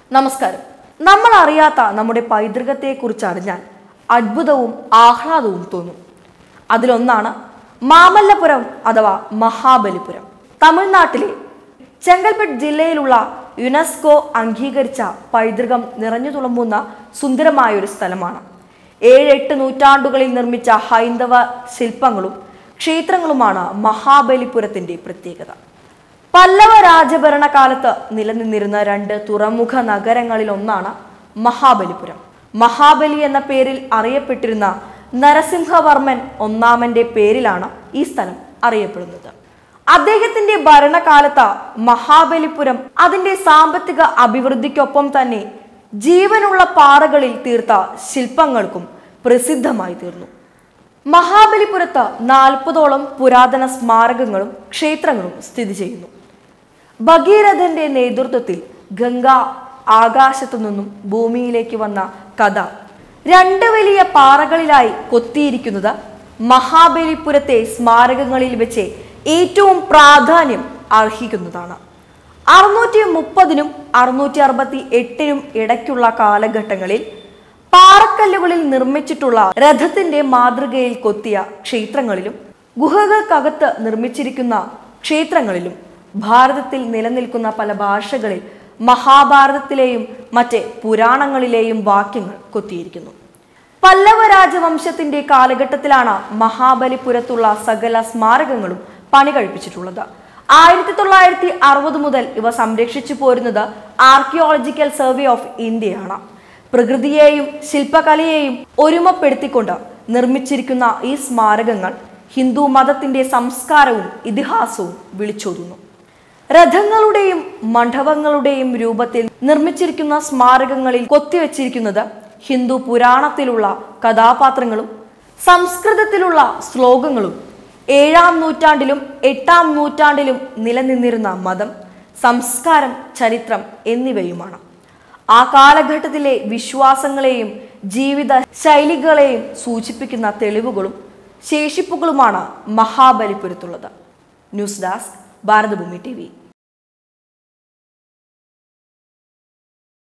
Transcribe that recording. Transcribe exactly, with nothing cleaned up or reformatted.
നമസ്കാരം. നമ്മൾ അറിയാത്ത നമ്മുടെ പൈതൃകത്തെക്കുറിച്ച് അറിഞ്ഞാൽ അത്ഭുതവും ആഹ്ലാദവും തോന്നും. അതിലൊന്നാണ് മാമല്ലപുരം അഥവാ മഹാബലിപുരം. തമിഴ്നാട്ടിലെ ചെങ്കൽപ്പെട്ട് ജില്ലയിലുള്ള യുനെസ്കോ അംഗീകരിച്ച പൈതൃകം നിറഞ്ഞു തുളുമ്പുന്ന സുന്ദരമായൊരു സ്ഥലമാണ്. ഏഴ് എട്ട് നൂറ്റാണ്ടുകളിൽ നിർമ്മിച്ച ഹൈന്ദവ ശില്പങ്ങളും ക്ഷേത്രങ്ങളുമാണ് മഹാബലിപുരത്തിന്റെ പ്രത്യേകത. പല്ലവ രാജഭരണകാലത്ത് നിലനിന്നിരുന്ന രണ്ട് തുറമുഖ നഗരങ്ങളിൽ ഒന്നാണ് മഹാബലിപുരം. മഹാബലി എന്ന പേരിൽ അറിയപ്പെട്ടിരുന്ന നരസിംഹവർമ്മൻ ഒന്നാമന്റെ പേരിലാണ് ഈ സ്ഥലം അറിയപ്പെടുന്നത്. അദ്ദേഹത്തിന്റെ ഭരണകാലത്ത് മഹാബലിപുരം അതിന്റെ സാമ്പത്തിക അഭിവൃദ്ധിക്കൊപ്പം തന്നെ ജീവനുള്ള പാറകളിൽ തീർത്ത ശില്പങ്ങൾക്കും പ്രസിദ്ധമായി തീർന്നു. മഹാബലിപുരത്ത് നാൽപ്പതോളം പുരാതന സ്മാരകങ്ങളും ക്ഷേത്രങ്ങളും സ്ഥിതി ചെയ്യുന്നു. ഭഗീരഥന്റെ നേതൃത്വത്തിൽ ഗംഗ ആകാശത്തു നിന്നും ഭൂമിയിലേക്ക് വന്ന കഥ രണ്ട് വലിയ പാറകളിലായി കൊത്തിയിരിക്കുന്നത് മഹാബലിപുരത്തെ സ്മാരകങ്ങളിൽ വെച്ച് ഏറ്റവും പ്രാധാന്യം അർഹിക്കുന്നതാണ്. അറുന്നൂറ്റി മുപ്പതിനും അറുന്നൂറ്റി അറുപത്തി എട്ടിനും ഇടയ്ക്കുള്ള കാലഘട്ടങ്ങളിൽ പാറക്കല്ലുകളിൽ നിർമ്മിച്ചിട്ടുള്ള രഥത്തിന്റെ മാതൃകയിൽ കൊത്തിയ ക്ഷേത്രങ്ങളിലും ഗുഹകൾക്കകത്ത് നിർമ്മിച്ചിരിക്കുന്ന ക്ഷേത്രങ്ങളിലും ഭാരതത്തിൽ നിലനിൽക്കുന്ന പല ഭാഷകളിൽ മഹാഭാരതത്തിലെയും മറ്റ് പുരാണങ്ങളിലെയും വാക്യങ്ങൾ കൊത്തിയിരിക്കുന്നു. പല്ലവ രാജവംശത്തിന്റെ കാലഘട്ടത്തിലാണ് മഹാബലിപുരത്തുള്ള സകല സ്മാരകങ്ങളും പണി കഴിപ്പിച്ചിട്ടുള്ളത്. ആയിരത്തി തൊള്ളായിരത്തി അറുപത് മുതൽ ഇവ സംരക്ഷിച്ചു പോരുന്നത് ആർക്കിയോളജിക്കൽ സർവേ ഓഫ് ഇന്ത്യയാണ്. പ്രകൃതിയെയും ശില്പകലയെയും ഒരുമപ്പെടുത്തിക്കൊണ്ട് നിർമ്മിച്ചിരിക്കുന്ന ഈ സ്മാരകങ്ങൾ ഹിന്ദു മതത്തിന്റെ സംസ്കാരവും ഇതിഹാസവും വിളിച്ചോതുന്നു. രഥങ്ങളുടെയും മണ്ഡപങ്ങളുടെയും രൂപത്തിൽ നിർമ്മിച്ചിരിക്കുന്ന സ്മാരകങ്ങളിൽ കൊത്തിവെച്ചിരിക്കുന്നത് ഹിന്ദു പുരാണത്തിലുള്ള കഥാപാത്രങ്ങളും സംസ്കൃതത്തിലുള്ള ശ്ലോകങ്ങളും ഏഴാം നൂറ്റാണ്ടിലും എട്ടാം നൂറ്റാണ്ടിലും നിലനിന്നിരുന്ന മതം, സംസ്കാരം, ചരിത്രം എന്നിവയുമാണ്. ആ കാലഘട്ടത്തിലെ വിശ്വാസങ്ങളെയും ജീവിത ശൈലികളെയും സൂചിപ്പിക്കുന്ന തെളിവുകളും ശേഷിപ്പുകളുമാണ് മഹാബലിപുരത്തുള്ളത്. News desk Bharathabhumi T V.